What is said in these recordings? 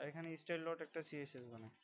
আর এখানে style dot একটা CSS বানাই।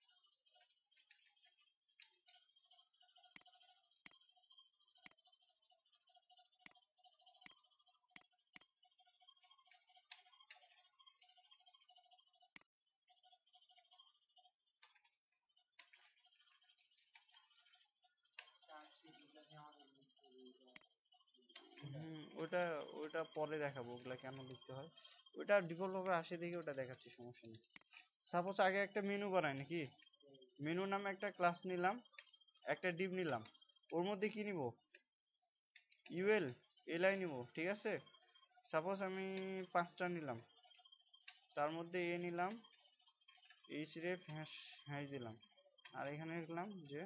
ওটা ওটা পরে দেখাবো ওগুলা কেন লিখতে হয়। ওটা ডিফল্ট ভাবে আসে দেখে ওটা দেখাচ্ছি, সমস্যা নেই। সাপোজ আগে একটা মেনু বানাই নাকি, মেনু নামে একটা ক্লাস নিলাম, একটা ডিভ নিলাম, ওর মধ্যে কি নিব, ইউএল এলআই নিব, ঠিক আছে। সাপোজ আমি 5টা নিলাম, তার মধ্যে এ নিলাম, এইচ রেফ হ্যাশ হ্যাশ দিলাম, আর এখানে লিখলাম যে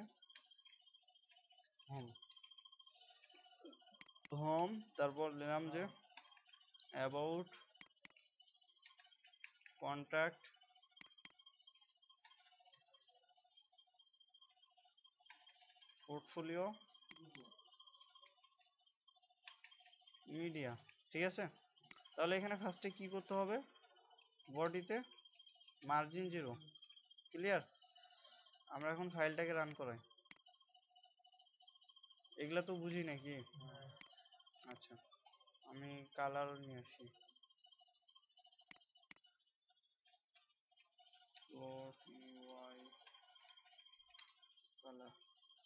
হোম, হোম, তারপর নিলাম যে অ্যাবাউট, কন্ট্যাক্ট, পোর্টফোলিও, মিডিয়া, ঠিক আছে। তাহলে এখানে ফার্স্টে কি করতে হবে, বডিতে মার্জিন 0, ক্লিয়ার। আমরা এখন ফাইলটাকে রান করাই। এগুলা তো বুঝি নাকি? আচ্ছা, আমি কালার নিয়ে আসি, কালার,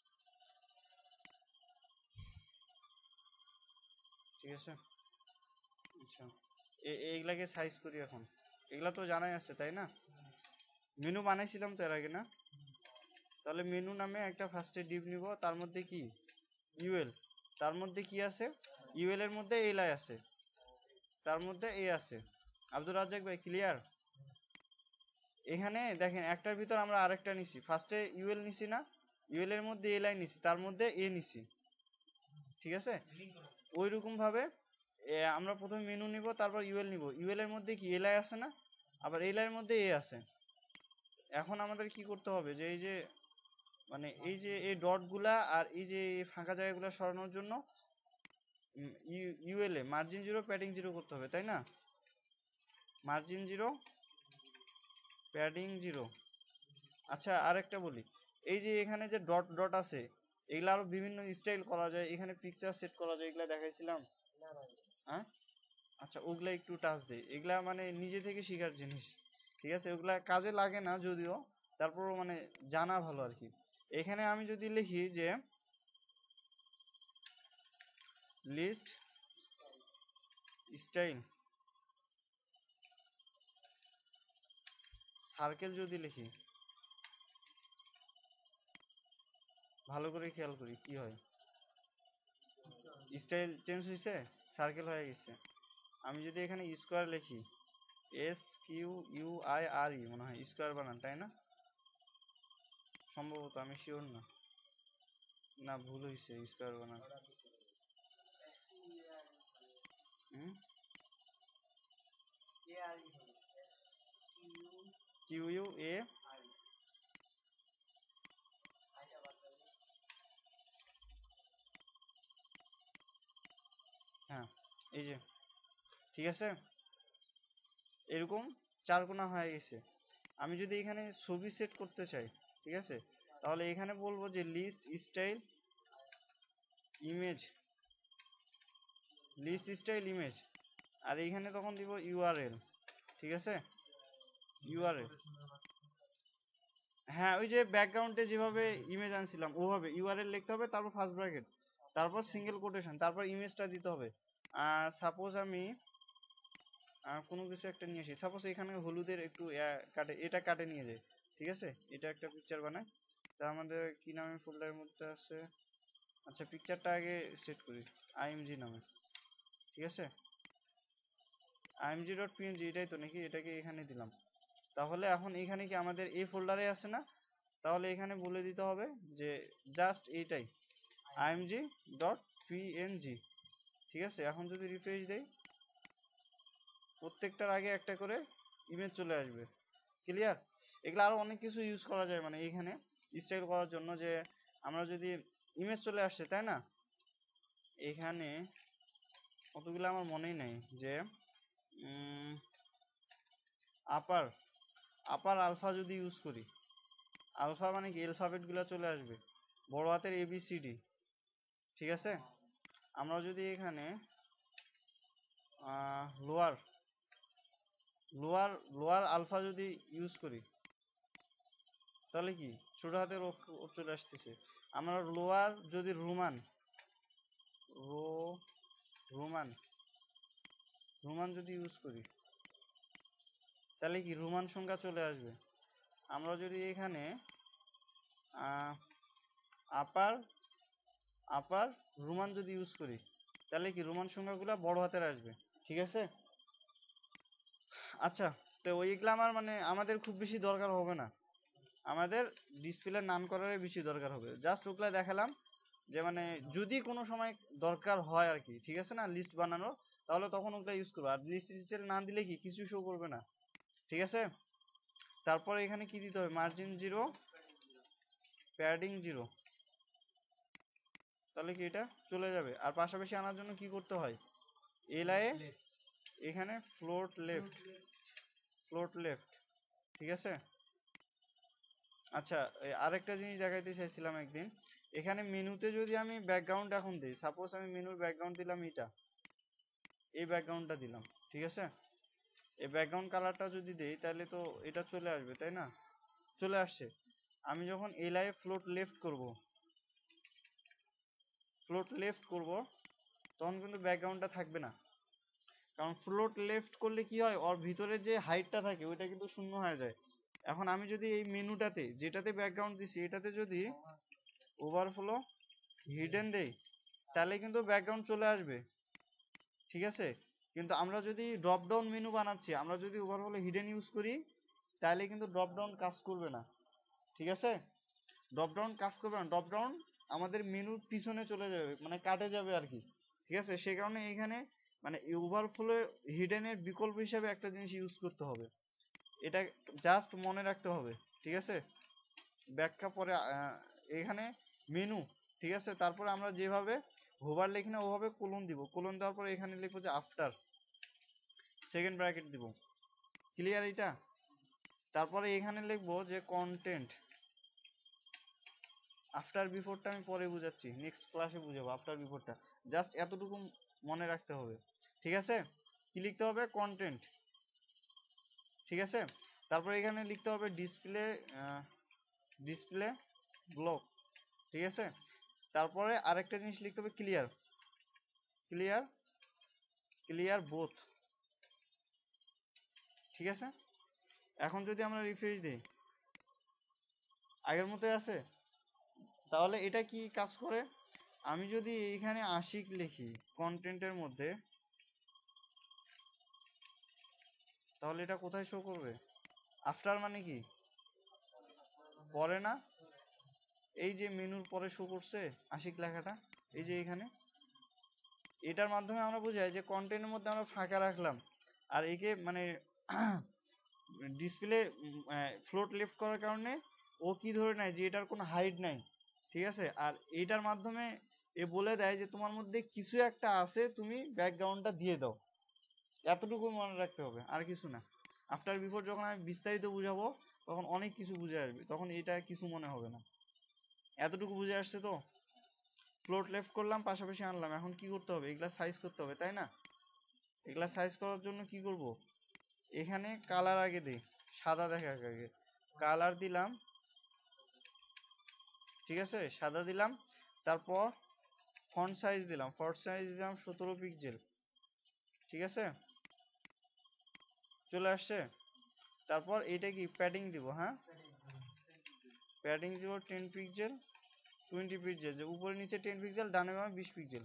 ঠিক আছে। আচ্ছা, এইগুলাকে সাইজ করি এখন। এগুলা তো জানাই আছে তাই না, মেনু বানাইছিলাম তো এর আগে না। তাহলে মেনু নামে একটা ফার্স্টে ডিভ নিব, তার মধ্যে কি ইউএল, তার মধ্যে কি আছে, ইউএল এর মধ্যে এলআই আছে, তার মধ্যে এ আছে। আব্দুর রাজ্জাক ভাই ক্লিয়ার? এখানে দেখেন একটার ভিতর আমরা আরেকটা নিছি, ফার্স্টে ইউএল নিছি না, ইউএল এর মধ্যে এলআই নিছি, তার মধ্যে এ নিছি, ঠিক আছে। ওই রকম ভাবে আমরা প্রথমে মেনু নিব, তারপর ইউএল নিব, ইউএল এর মধ্যে কি এলআই আছে না, আবার এলআই এর মধ্যে এ আছে। এখন আমাদের কি করতে হবে, যে এই যে মানে এই যে এই ডট গুলা আর এই যে ফাঁকা জায়গাগুলো সরানোর জন্য ইউএল এ মার্জিন 0 প্যাডিং 0 করতে হবে, তাই না। Margin 0 padding 0। আচ্ছা আরেকটা বলি, এই যে এখানে যে ডট ডট আছে, এগুলা আরো বিভিন্ন স্টাইল করা যায়, এখানে পিকচার সেট করা যায়, এগুলা দেখাইছিলাম। হ্যাঁ, আচ্ছা ওগুলা একটু টাচ দেই, এগুলা মানে নিজে থেকে শেখার জিনিস, ঠিক আছে। ওগুলা কাজে লাগে না যদিও, তারপরও মানে জানা ভালো আর কি। এখানে আমি যদি লিখি যে লিস্ট স্টাইল সার্কেল যদি লিখি, ভালো করে খেয়াল করি কি হয়, স্টাইল চেঞ্জ হয়েছে, সার্কেল হয়ে গেছে। আমি যদি এখানে স্কোয়ার লিখি, SQUIRE মনে হয় স্কোয়ার বানান তাই না, সম্ভবত, আমি শিওর না, না ভুল হয়েছে স্কোয়ার বানান। QUA, হ্যাঁ এই যে, ঠিক আছে, এরকম 4 কোণা হয়ে গেছে। আমি যদি এখানে ছবি সেট করতে চাই, ঠিক আছে, তাহলে এখানে বলবো যে list style image, list style image, আর এইখানে তখন দিব ইউআরএল, ঠিক আছে, ইউআরএল। হ্যাঁ, ওই যে ব্যাকগ্রাউন্ডে যেভাবে ইমেজ আনছিলাম ওভাবে ইউআরএল লিখতে হবে, তারপর ফার্স্ট ব্র্যাকেট, তারপর সিঙ্গেল কোটেশন, তারপর ইমেজটা দিতে হবে। সাপোজ আমি কোনো কিছু একটা নিয়ে আসি, সাপোজ এখানে হলুদের একটু কাটে, এটা কাটে নিয়ে যায়, ঠিক আছে, এটা একটা পিকচার বানাই। তা আমাদের কি নামে ফোল্ডারের মধ্যে আছে, আচ্ছা পিকচারটা আগে সেট করি আইএমজি নামে, ঠিক আছে, img.png, এটাই তো নাকি, এটাকে এখানে দিলাম। তাহলে এখন এখানে কি আমাদের এই ফোল্ডারে আছে না, তাহলে এখানে বলে দিতে হবে যে জাস্ট এইটাই img.png, ঠিক আছে। এখন যদি রিফ্রেশ দেই, প্রত্যেকটার আগে একটা করে ইমেজ চলে আসবে, ক্লিয়ার। এগুলো আরো অনেক কিছু ইউজ করা যায়, মানে এখানে স্টাইল করার জন্য, যে আমরা যদি ইমেজ চলে আসছে তাই না, এখানে কতগুলো আমার মনেই নেই, যে আপার আপার আলফা যদি ইউজ করি, আলফা মানে কি অ্যালফাবেট গুলো চলে আসবে বড় হাতের ABCD, ঠিক আছে। আমরা যদি এখানে লোয়ার লোয়ার লোয়ার আলফা যদি ইউজ করি তাহলে কি ছোট হাতের চলে আসতেছে। আমরা লোয়ার যদি রোমান রোমান রোমান যদি ইউজ করি তাহলে কি রোমান সংখ্যা চলে আসবে। আমরা যদি এখানে আপার আপার রোমান যদি ইউজ করি তাহলে কি রোমান সংখ্যাগুলো বড় হাতের আসবে, ঠিক আছে। আচ্ছা, তো ওইগুলা মানে আমাদের খুব বেশি দরকার হবে না, আমাদের ডিসপ্লে নাম করারই বেশি দরকার হবে। জাস্ট ওগুলা দেখালাম যে মানে যদি কোনো সময় দরকার হয় আর কি, ঠিক আছে না, লিস্ট বানানোর, তাহলে তখন ওগুলা ইউজ করবো। আর লিস্ট না দিলে কি কিছু শো করবে না, ঠিক আছে। তারপরে এখানে কি দিতে হবে, মার্জিন 0, প্যাডিং 0, তাহলে কি এটা চলে যাবে। আর পাশাপাশি আনার জন্য কি করতে হয়, এলআই এখানে ফ্লোট লেফট, ঠিক আছে। আচ্ছা, আরেকটা জিনিস দেখাইতে চাইছিলাম একদিন, এখানে মেনুতে যদি আমি ব্যাকগ্রাউন্ড এখন দিই, সাপোজ আমি মেনুর ব্যাকগ্রাউন্ড দিলাম এটা, এই ব্যাকগ্রাউন্ডটা দিলাম, ঠিক আছে। এই ব্যাকগ্রাউন্ড কালারটা যদি দেই তাহলে তো এটা চলে আসবে, তাই না, চলে আসছে। আমি যখন এলআই ফ্লোট লেফট করব তখন কিন্তু ব্যাকগ্রাউন্ডটা থাকবে না, কারণ ফ্লোট লেফট করলে কি হয়, ওর ভিতরে যে হাইটটা থাকে ওইটা কিন্তু শূন্য হয়ে যায়। এখন আমি যদি এই মেনুটাতে যেটাতে ব্যাকগ্রাউন্ড দিছি এটাতে যদি ওভারফ্লো হিডেন দেই তাহলে কিন্তু ব্যাকগ্রাউন্ড চলে আসবে, ঠিক আছে। কিন্তু আমরা যদি ড্রপ ডাউন মেনু বানাচ্ছি, আমরা যদি ওভারফ্লো হিডেন ইউজ করি তাহলে কিন্তু ড্রপ ডাউন কাজ করবে না, ঠিক আছে। ড্রপ ডাউন কাজ করবে না, ড্রপ ডাউন আমাদের মেনুর পিছনে চলে যাবে, মানে কাটে যাবে আর কি, ঠিক আছে। সেই কারণে এখানে মানে ওভারফ্লো হিডেনের বিকল্প হিসেবে একটা জিনিস ইউজ করতে হবে, এটা জাস্ট মনে রাখতে হবে, ঠিক আছে। ব্যাখ্যা পরে এখানে মেনু, ঠিক আছে। তারপরে আমরা যেভাবে হোভার লিখি না ওভাবে কোলন দিব, কোলন দেওয়ার পরে এখানে লিখবো যে আফটার, সেকেন্ড ব্র্যাকেট দিব, ক্লিয়ার এটা। তারপরে এখানে লিখবো যে কন্টেন্ট, আফটার বিফোরটা আমি পরে বুঝাচ্ছি, নেক্সট ক্লাসে বুঝাবো আফটার বিফোরটা, জাস্ট এতটুকু মনে রাখতে হবে, ঠিক আছে। কি লিখতে হবে, কন্টেন্ট, ঠিক আছে। তারপরে এখানে লিখতে হবে ডিসপ্লে ব্লক, ঠিক আছে। তারপরে আরেকটা জিনিস লিখতে হবে ক্লিয়ার ক্লিয়ার বোথ, ঠিক আছে। এখন যদি আমরা রিফ্রেশ দিই আগের মতোই আছে, তাহলে এটা কি কাজ করে, আমি যদি এখানে আশিক লিখি কন্টেন্টের মধ্যে তাহলে এটা কোথায় শো করবে, আফটার মানে কি পরে না, এই যে মেনুর পরে শো করছে আশিক লেখাটা, এই যে এখানে, এটার মাধ্যমে আমরা বুঝাই যে কন্টেন্টের মধ্যে আমরা ফাঁকা রাখলাম, আর একে মানে ডিসপ্লে ফ্লোট লেফট করার কারণে ও কি ধরে নেয় যে এটার কোনো হাইট নাই, ঠিক আছে। আর এইটার মাধ্যমে এ বলে দেয় যে তোমার মধ্যে কিছু একটা আছে, তুমি ব্যাকগ্রাউন্ডটা দিয়ে দাও, এতটুকু মনে রাখতে হবে, আর কিছু না। আফটার বিফোর যখন আমি বিস্তারিত বুঝাবো তখন অনেক কিছু বুঝে আসবে, তখন এটা কিছু মনে হবে না। এতটুকু বুঝে আসছে তো, ফ্লোট লেফট করলাম, পাশাপাশি আনলাম, এখন কি করতে হবে, এগুলা সাইজ করতে হবে, তাই না। এগুলা সাইজ করার জন্য কি করব, এখানে কালার আগে দিই, সাদা দেখার আগে কালার দিলাম, ঠিক আছে, সাদা দিলাম। তারপর ফন্ট সাইজ দিলাম 17 পিক্সেল, ঠিক আছে, চলে আসছে। তারপর এটা কি প্যাডিং দিব, হ্যাঁ প্যাডিং দিব 10 পিক্সেল 20 পিক্সেল, যে উপরে নিচে 10 পিক্সেল, ডানে বামে 20 পিক্সেল।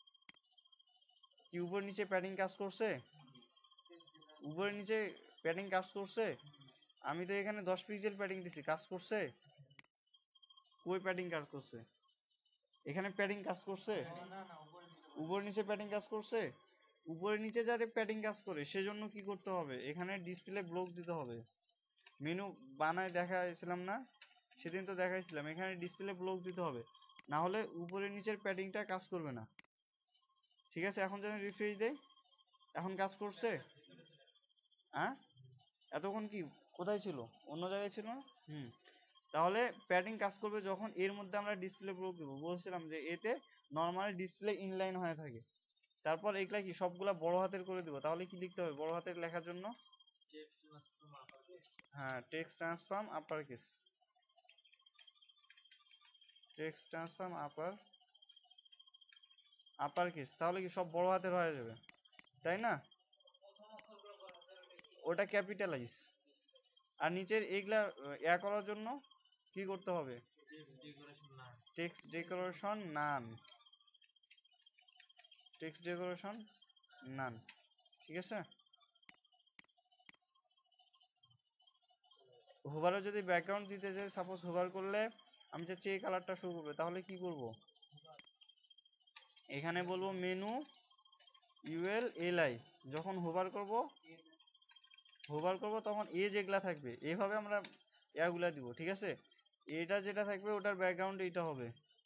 কি উপরে নিচে প্যাডিং কাজ করছে, উপরে নিচে প্যাডিং কাজ করছে। আমি তো এখানে 10 পিক্সেল প্যাডিং দিছি, কাজ করছে, কই প্যাডিং কাজ করছে, এখানে প্যাডিং কাজ করছে, উপরে নিচে প্যাডিং কাজ করছে। উপরে নিচে যারে প্যাডিং কাজ করে সেজন্য কি করতে হবে, এখানে ডিসপ্লে ব্লক দিতে হবে। মেনু বানায় দেখাইছিলাম না সেদিন, তো দেখাইছিলাম, এখানে ডিসপ্লে ব্লক দিতে হবে, না হলে উপরে নিচের প্যাডিংটা কাজ করবে না, ঠিক আছে। এখন যদি রিফ্রেশ দেই এখন কাজ করছে, হ্যাঁ এতক্ষণ কি কোথায় ছিল? অন্য জায়গায় ছিল না? তাহলে প্যাডিং কাজ করবে যখন এর মধ্যে আমরা ডিসপ্লে প্রয়োগ দেবো। বলছিলাম যে এতে নর্মালি ডিসপ্লে ইনলাইন হয়ে থাকে। তারপর এগুলা কি সবগুলা বড় হাতের করে দেবো। তাহলে কি লিখতে হবে বড় হাতের লেখার জন্য? হ্যাঁ, text transform upper case, text transform upper case. তাহলে কি সব বড় হাতের হয়ে যাবে, তাই না? ওটা ক্যাপিটালাইজ। আর নিচের এইগুলা করার জন্য কি করতে হবে? Text decoration none, text decoration none. ঠিক আছে। হোভারে যদি ব্যাকগ্রাউন্ড দিতে চাই, সাপোজ হোভার করলে আমি চাচ্ছি এই কালারটা শো করবে, তাহলে কি করব? এখানে বলবো মেনু ইউএল এলআই। যখন হোভার করব তখন এ যেগুলা থাকবে এইভাবে আমরা এগুলা দিব। ঠিক আছে। এটা যেটা থাকবে ওটার ব্যাকগ্রাউন্ড এইটা হবে।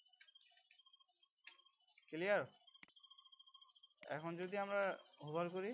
ক্লিয়ার? এখন যদি আমরা হোভার করি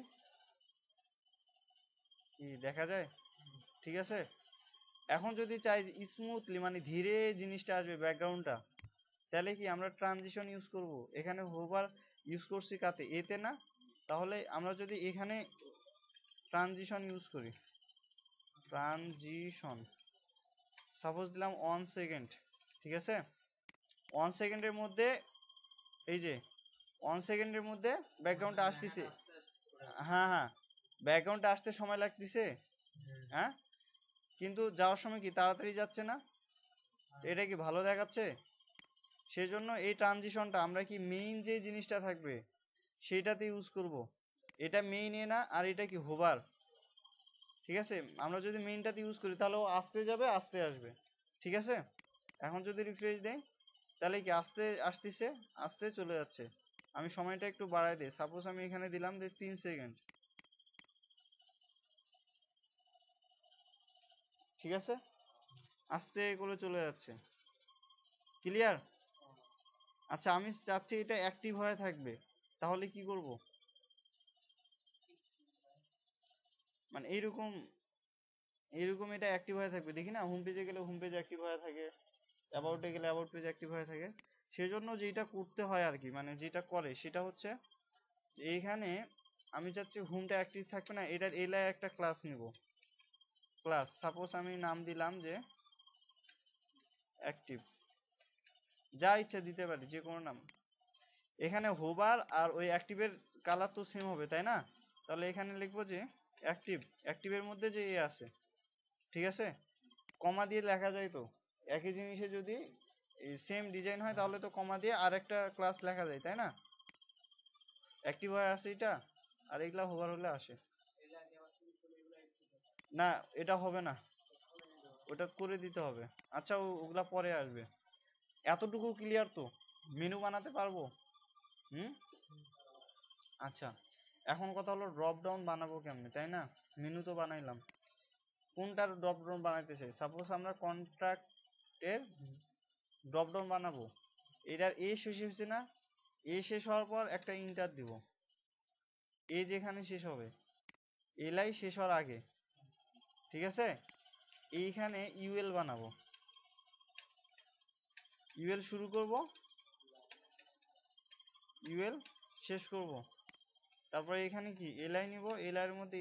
কি দেখা যায়? ঠিক আছে। এখন যদি চাই স্মুথলি মানে ধীরে জিনিসটা আসবে ব্যাকগ্রাউন্ডটা, তাহলে কি আমরা ট্রানজিশন ইউজ করব। এখানে হোভার ইউজ করছি কাতে? এতে না? তাহলে আমরা যদি এখানে ট্রানজিশন ইউজ করি, ট্রানজিশন সাপোজ দিলাম 1 সেকেন্ড। ঠিক আছে। 1 সেকেন্ডের মধ্যে এই যে 1 সেকেন্ডের মধ্যে ব্যাকগ্রাউন্ডটা আসতেছে। হ্যাঁ, ব্যাকগ্রাউন্ডটা আসতে সময় লাগতেছে। হ্যাঁ, কিন্তু যাওয়ার সময় কি তাড়াতাড়ি যাচ্ছে না? এটা কি ভালো দেখাচ্ছে? সেজন্য এই ট্রানজিশনটা আমরা কি মেইন যে জিনিসটা থাকবে সেইটাতে ইউজ করব। এটা মেইন এ না, আর এটা কি হোভার। ঠিক আছে। আমরা যদি মেইনটাতে ইউজ করি তাহলে ও আস্তে যাবে আস্তে আসবে। ঠিক আছে। এখন যদি রিফ্রেশ দেই তাহলে কি আস্তে আসতেছে আস্তে চলে যাচ্ছে। আমি সময়টা একটু বাড়াই দিই, সাপোজ আমি এখানে দিলাম যে 3 সেকেন্ড। ঠিক আছে। আস্তে করে চলে যাচ্ছে। ক্লিয়ার? আচ্ছা, আমি চাচ্ছি এটা অ্যাক্টিভ হয়ে থাকবে, তাহলে কি করব? মানে এইরকম এইরকম এটা অ্যাক্টিভ হয়ে থাকবে। দেখি না, হোম পেজে গেলে হোম পেজ অ্যাক্টিভ হয়ে থাকে, অ্যাবাউটে গেলে অ্যাবাউট পেজ অ্যাক্টিভ হয়ে থাকে। সেজন্য যেটা করতে হয় আর কি, মানে যেটা করে সেটা হচ্ছে এইখানে আমি চাচ্ছি হোমটা অ্যাক্টিভ থাকবে না, এটার এলায় একটা ক্লাস নিব। ক্লাস সাপোজ আমি নাম দিলাম যে অ্যাক্টিভ, যা ইচ্ছা দিতে পারি যে কোনো নাম। এখানে হোভার আর ওই অ্যাক্টিভের কালার তো সেম হবে, তাই না? তাহলে এখানে লিখবো যে অ্যাক্টিভের মধ্যে যে এ আছে। ঠিক আছে। কমা দিয়ে লেখা যায় তো, একই জিনিসে যদি সেম ডিজাইন হয় তাহলে তো কমা দিয়ে আরেকটা ক্লাস লেখা যায়, তাই না? অ্যাক্টিভ হয়ে আসে এটা, আর এগুলা হোভার হলে আসে না। এটা হবে না, ওটা করে দিতে হবে। আচ্ছা, ওগুলা পরে আসবে। এতটুকু ক্লিয়ার তো? মেনু বানাতে পারবো? হুম। আচ্ছা, এখন কথা হলো ড্রপ ডাউন বানাবো কেমনে, তাই না? মেনু তো বানাইলাম, কোনটার ড্রপ ডাউন বানাইতে চাই? সাপোজ আমরা কন্ট্রাক্ট এর ড্রপ ডাউন বানাবো। এটার এ শেষ হয়েছে না? এ শেষ হওয়ার পর একটা ইন্টার দিব। এ যেখানে শেষ হবে, এলাই শেষ হওয়ার আগে। ঠিক আছে। এইখানে ইউএল বানাবো, ইউএল শুরু করব, ইউএল শেষ করব। তারপরে এখানে কি এলাই নিব, এলাইয়ের মধ্যে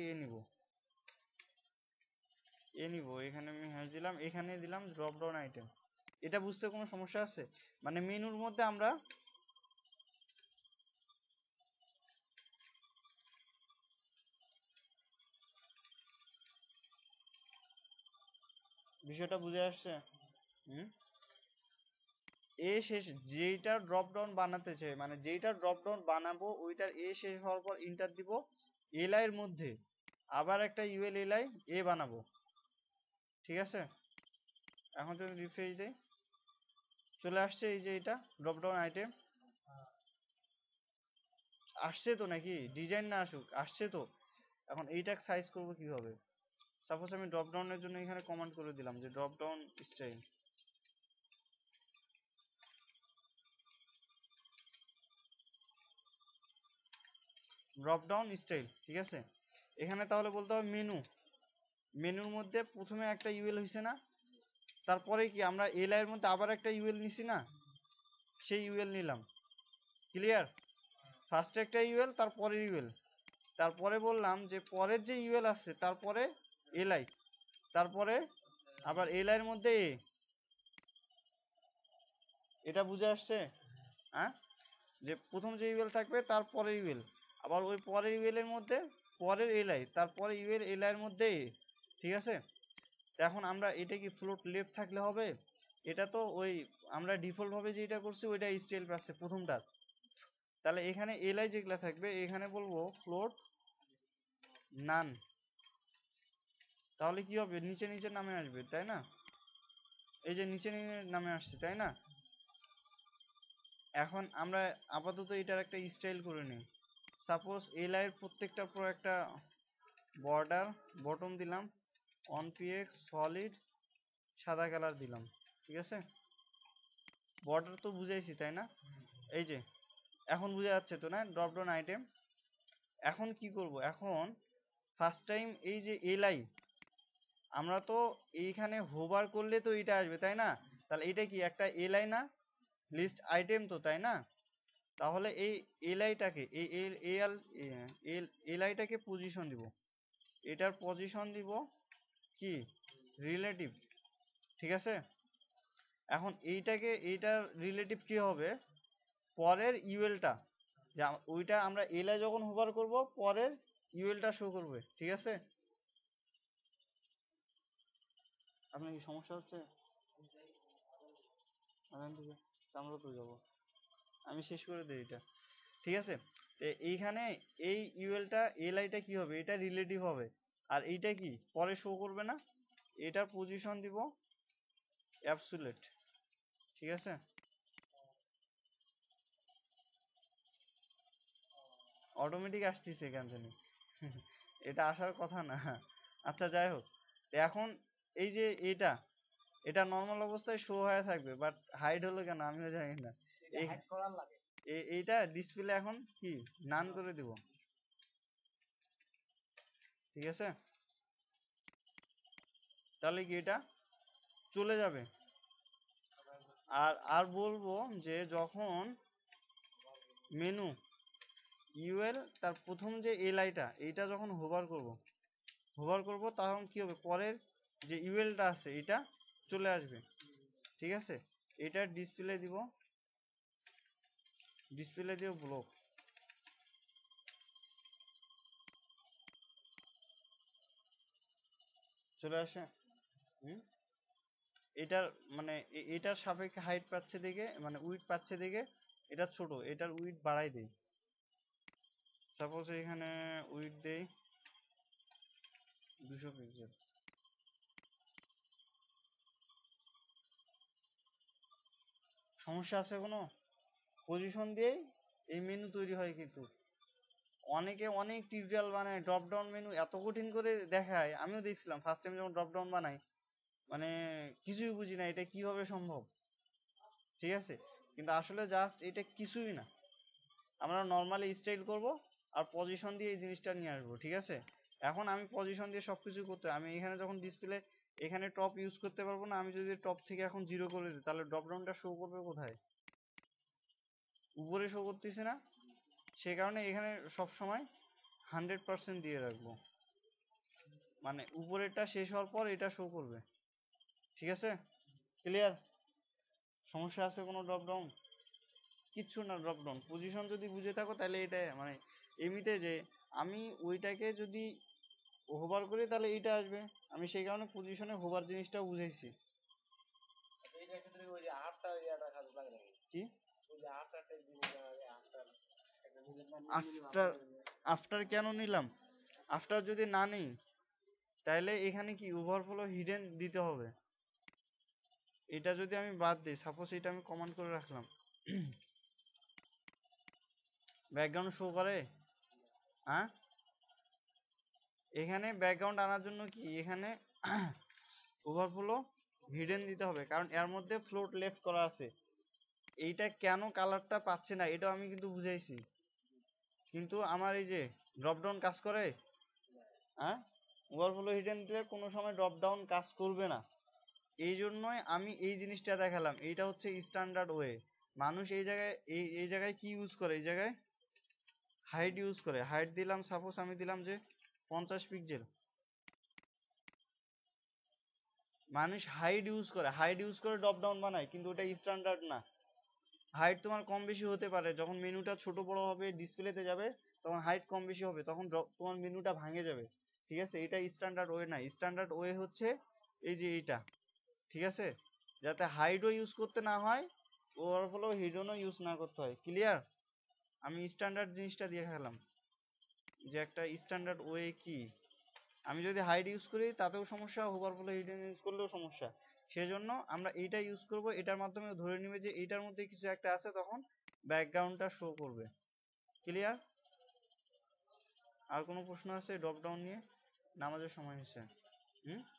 নিব, এখানে আমি হ্যাশ দিলাম, এখানে দিলাম ড্রপ ডাউন আইটেম। এটা বুঝতে কোনো সমস্যা আছে? মানে মেনুর মধ্যে আমরা বিষয়টা বুঝে আসছে? হুম। এ শেষ যেইটা ড্রপ ডাউন বানাতে চাই, মানে যেইটা ড্রপ ডাউন বানাবো ওইটার এ শেষ হওয়ার পর ইন্টার দিব, এলাই এর মধ্যে আবার একটা ইউএল এলাই এ বানাবো। ঠিক আছে। এখন যদি রিফ্রেশ দেই চলে আসছে এই যে এটা ড্রপ ডাউন আইটেম। আসছে তো নাকি? ডিজাইন না আসুক, আসছে তো। এখন এইটা সাইজ করব কিভাবে? সাপোজ আমি ড্রপ ডাউনের জন্য এখানে কমান্ড করে দিলাম যে drop down style, drop down style. ঠিক আছে। এখানে তাহলে বলতে হবে মেনু, মেনুর মধ্যে প্রথমে একটা ইউএল হয়েছে না, তারপরে কি আমরা এলআই এর মধ্যে আবার একটা ইউএল নিছি না, সেই ইউএল নিলাম। ক্লিয়ার? ফার্স্টে একটা ইউএল, তারপরে ইউএল, তারপরে বললাম যে পরের যে ইউএল আছে তারপরে এলআই, তারপরে আবার এলআই এর মধ্যে এ। এটা বুঝে আসছে? হ্যাঁ, যে প্রথম যে ইউএল থাকবে তারপরে ইউএল, আবার ওই পরের ইউএল এর মধ্যে পরের এলআই, তারপরে ইউএল এলআই এর মধ্যে এ। ঠিক আছে? এখন আমরা এটা কি ফ্লোট লেফট থাকলে হবে? এটা তো ওই আমরা ডিফল্ট ভাবে যেটা করছি ওইটা স্টাইল পাচ্ছে প্রথমটার। তাহলে এখানে এলআই যেগুলা থাকবে এখানে বলবো ফ্লোট নান, তাহলে কি হবে, নিচে নিচে নামে আসবে, তাই না? এই যে নিচে নিচে নামে আসছে, তাই না? এখন আমরা আপাতত এটার একটা স্টাইল করে নিই। সাপোজ এলআই এর প্রত্যেকটার পর একটা বর্ডার বটম দিলাম, অন পিএক্স সলিড সাদা কালার দিলাম। ঠিক আছে? বর্ডার তো বুঝাইছি, তাই না? এই যে এখন বুঝা যাচ্ছে তো না, ড্রপ ডাউন আইটেম। এখন কি করব, এখন ফার্স্ট টাইম এই যে এলআই, আমরা তো এইখানে হোভার করলে তো এটা আসবে, তাই না? তাহলে এটা কি একটা এলআই না, লিস্ট আইটেম তো, তাই না? তাহলে এই এলআইটাকে এই এলআইটাকে পজিশন দিব, এটার পজিশন দিব কি রিলেটিভ। ঠিক আছে? এখন এইটার রিলেটিভ কি হবে, পরের ইউএলটা, যা ওইটা আমরা এলআই যখন হোভার করব পরের ইউএলটা শো করবে। ঠিক আছে? আপনার কি সমস্যা হচ্ছে? আমরা তো যাবো, আমি শেষ করে দিই এটা। ঠিক আছে? তো এইখানে এই ইউএলটা এলআইটা কি হবে, এটা রিলেটিভ হবে, আর এইটা কি পরে শো করবে না, এটার পজিশন দিব অ্যাবসুলেট। ঠিক আছে? অটোমেটিক আসতেছে কেন জানি এটা আসার কথা না। আচ্ছা যাই হোক, এখন এই যে এটা নর্মাল অবস্থায় শো হয়ে থাকবে, বাট হাইড হলো কেন আমিও জানি না। এইটা ডিসপ্লে এখন কি নান করে দিব। ঠিক আছে? তাহলে কি এটা চলে যাবে। আর আর বলবো যে যখন মেনু ইউএল তার প্রথম যে এলআইটা এইটা যখন হোভার করব তখন কি হবে, পরের যে ইউএলটা আছে এটা চলে আসবে। ঠিক আছে? এটা ডিসপ্লে দিব ব্লক, চলে আসে। হুম, এটার মানে এটার সাপেক্ষে হাইট পাচ্ছে দেখে, মানে উইড পাচ্ছে দেখে এটা ছোট, এটার উইড বাড়াই দেই। সাপোজ এখানে উইড দেই 200 পিক্সেল। সমস্যা আছে কোনো? পজিশন দিয়েই এই মেনু তৈরি হয়, কিন্তু অনেকে অনেক টিউটোরিয়াল বানায় ড্রপ ডাউন মেনু এত কঠিন করে দেখায়, আমিও দেখছিলাম ফার্স্ট টাইম যখন ড্রপ ডাউন বানাই, মানে কিছুই বুঝি না এটা কিভাবে সম্ভব। ঠিক আছে? কিন্তু আসলে জাস্ট এটা কিছুই না, আমরা নর্মালি স্টাইল করব আর পজিশন দিয়ে এই জিনিসটা নিয়ে আসবো। ঠিক আছে? এখন আমি পজিশন দিয়ে সবকিছু করতে, আমি এখানে যখন ডিসপ্লে এখানে টপ ইউজ করতে পারবো না, আমি যদি টপ থেকে এখন 0 করে দিই তাহলে ড্রপ ডাউনটা শো করবে কোথায়, উপরে শো করতেছে না। সে কারণে এখানে সব সময় 100% দিয়ে রাখবো, মানে উপরেরটা শেষ হওয়ার পর এটা শো করবে। ঠিক আছে? ক্লিয়ার? সমস্যা আছে কোনো ড্রপ ডাউন? কিচ্ছু না, ড্রপ ডাউন পজিশন যদি বুঝে থাকো তাহলে এটা মানে এমনিতে যে আমি ওইটাকে যদি হোভার করি তাহলে এইটা আসবে, আমি সেই কারণে পজিশনে হোভার জিনিসটা বুঝাইছি। কি আফটার, আফটার কেন নিলাম, আফটার যদি না নেই তাহলে এখানে কি ওভারফ্লো হিডেন দিতে হবে। এটা যদি আমি বাদ দিই, সাপোজ এটা আমি কমান্ড করে রাখলাম, ব্যাকগ্রাউন্ড শো করে। হ্যাঁ, এখানে ব্যাকগ্রাউন্ড আনার জন্য কি এখানে ওভারফ্লো হিডেন দিতে হবে, কারণ এর মধ্যে ফ্লোট লেফট করা আছে। এইটা কেন কালারটা পাচ্ছে না এটাও আমি কিন্তু বুঝাইছি, কিন্তু আমার এই যে ড্রপ ডাউন কাজ করে। হ্যাঁ, ওভারফ্লো হিডেন দিলে কোনো সময় ড্রপ ডাউন কাজ করবে না। এই জন্যই আমি এই জিনিসটা দেখালাম। এইটা হচ্ছে স্ট্যান্ডার্ড ওয়ে। মানুষ এই জায়গায় এই জায়গায় কি ইউজ করে, এই জায়গায় হাইট ইউজ করে। হাইট দিলাম, সাপোজ আমি দিলাম যে 50 পিক্সেল। মানুষ হাইট ইউজ করে ড্রপ ডাউন বানায়, কিন্তু ওটা স্ট্যান্ডার্ড না। হাইট তোমার কম বেশি হতে পারে, যখন মেনুটা ছোট বড় হবে ডিসপ্লেতে যাবে তখন হাইট কম বেশি হবে, তখন তোমার মেনুটা ভাঙে যাবে। ঠিক আছে, এটা স্ট্যান্ডার্ড ওয়ে না। স্ট্যান্ডার্ড ওয়ে হচ্ছে এই যে এইটা। ঠিক আছে, যাতে হাইডও ইউজ করতে না হয়, ওভারফ্লো হিডনও ইউজ না করতে হয়। ক্লিয়ার? আমি স্ট্যান্ডার্ড জিনিসটা দিয়ে খেলাম যে একটা স্ট্যান্ডার্ড ওয়ে কি। আমি যদি হাইড ইউজ করি তাতেও সমস্যা, ওভারফ্লো হিডেন ইউজ করলেও সমস্যা। সেজন্য আমরা এইটা ইউজ করব, এটার মাধ্যমে ধরে নিবে যে এইটার মধ্যে কিছু একটা আছে, তখন ব্যাকগ্রাউন্ডটা শো করবে। ক্লিয়ার? আর কোনো প্রশ্ন আছে ড্রপ ডাউন নিয়ে? নামাজের সময় হয়েছে। হুম।